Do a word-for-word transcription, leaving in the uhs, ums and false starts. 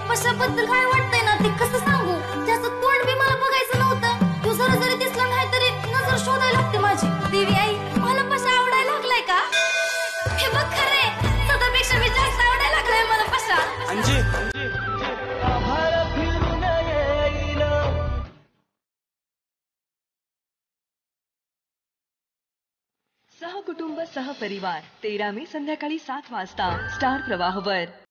पशाबद्दल काय वाटतंय ना ते कसं सांगू. त्याचं तोंड बी मला बघायचं नव्हतं. तू जरा जरी दिसला नाही तरी नजर शोधायला लागते माझी. देवी आई मला पशा आवडायला लागलाय का? हे बघ खरे सदापेक्षा मी जास्त आवडायला लागलाय मला पशा. अंजी सहकुटुंब सहपरिवार तेरा मे संध्याकाळी सात वाजता स्टार प्रवाहवर.